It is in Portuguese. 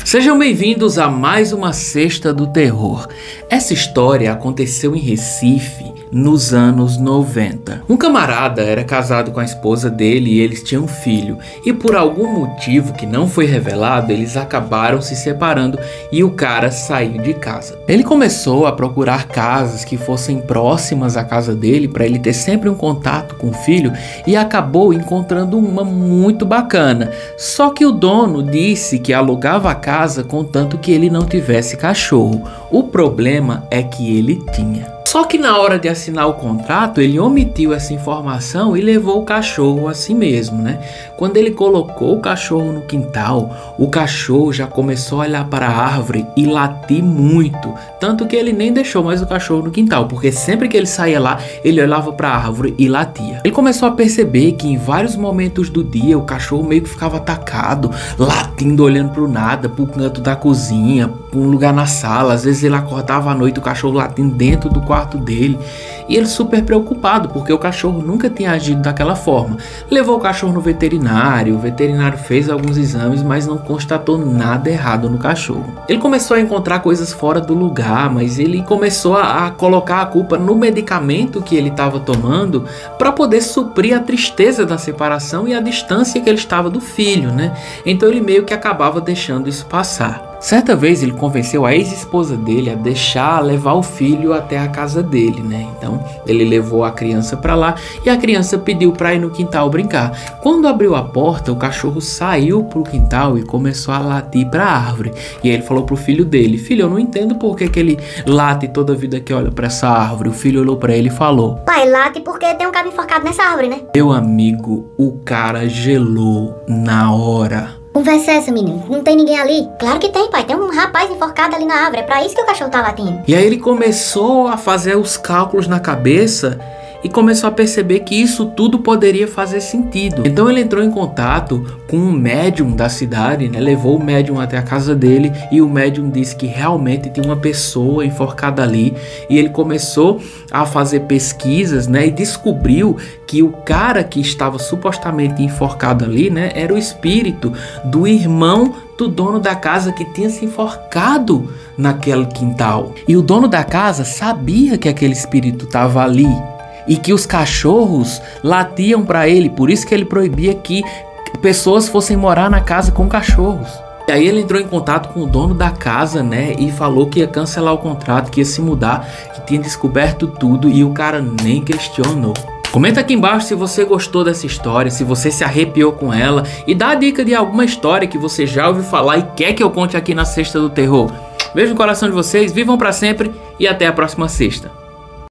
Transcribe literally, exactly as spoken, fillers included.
Sejam bem-vindos a mais uma Sexta do Terror. Essa história aconteceu em Recife nos anos noventa. Um camarada era casado com a esposa dele e eles tinham um filho. E por algum motivo que não foi revelado, eles acabaram se separando e o cara saiu de casa. Ele começou a procurar casas que fossem próximas à casa dele para ele ter sempre um contato com o filho e acabou encontrando uma muito bacana. Só que o dono disse que alugava a casa contanto que ele não tivesse cachorro. O problema é que ele tinha. Só que na hora de assinar o contrato, ele omitiu essa informação e levou o cachorro assim mesmo, né? Quando ele colocou o cachorro no quintal, o cachorro já começou a olhar para a árvore e latir muito. Tanto que ele nem deixou mais o cachorro no quintal, porque sempre que ele saía lá, ele olhava para a árvore e latia. Ele começou a perceber que em vários momentos do dia, o cachorro meio que ficava atacado, latindo, olhando para o nada, para o canto da cozinha, para um lugar na sala. Às vezes ele acordava à noite, o cachorro latindo dentro do quarto dele, e ele super preocupado porque o cachorro nunca tinha agido daquela forma. Levou o cachorro no veterinário, o veterinário fez alguns exames, mas não constatou nada errado no cachorro. Ele começou a encontrar coisas fora do lugar, mas ele começou a, a colocar a culpa no medicamento que ele estava tomando para poder suprir a tristeza da separação e a distância que ele estava do filho, né? Então ele meio que acabava deixando isso passar. Certa vez ele convenceu a ex-esposa dele a deixar levar o filho até a casa dele, né? Então ele levou a criança para lá e a criança pediu para ir no quintal brincar. Quando abriu a porta, o cachorro saiu pro quintal e começou a latir para a árvore. E aí ele falou pro filho dele: filho, eu não entendo por que que ele late toda vida que olha para essa árvore. O filho olhou para ele e falou: pai, late porque tem um cabo enforcado nessa árvore, né? Meu amigo, o cara gelou na hora. Conversa é essa, menino? Não tem ninguém ali? Claro que tem, pai. Tem um rapaz enforcado ali na árvore. É pra isso que o cachorro tá latindo. E aí ele começou a fazer os cálculos na cabeça e começou a perceber que isso tudo poderia fazer sentido. Então ele entrou em contato com um médium da cidade, né? Levou o médium até a casa dele e o médium disse que realmente tinha uma pessoa enforcada ali. E ele começou a fazer pesquisas, né? E descobriu que o cara que estava supostamente enforcado ali, né? Era o espírito do irmão do dono da casa que tinha se enforcado naquele quintal. E o dono da casa sabia que aquele espírito estava ali e que os cachorros latiam para ele, por isso que ele proibia que pessoas fossem morar na casa com cachorros. E aí ele entrou em contato com o dono da casa, né, e falou que ia cancelar o contrato, que ia se mudar, que tinha descoberto tudo e o cara nem questionou. Comenta aqui embaixo se você gostou dessa história, se você se arrepiou com ela e dá a dica de alguma história que você já ouviu falar e quer que eu conte aqui na Sexta do Terror. Beijo no coração de vocês, vivam para sempre e até a próxima sexta.